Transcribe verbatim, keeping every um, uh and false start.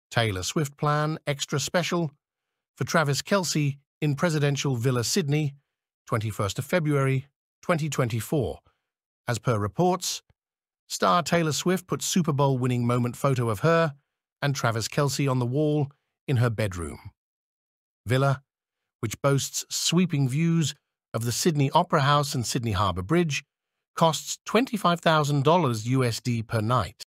Taylor Swift plan extra special for Travis Kelce in Presidential Villa Sydney, twenty-first of February, twenty twenty-four. As per reports, star Taylor Swift put Super Bowl-winning moment photo of her and Travis Kelce on the wall in her bedroom. Villa, which boasts sweeping views of the Sydney Opera House and Sydney Harbour Bridge, costs twenty-five thousand dollars U S D per night.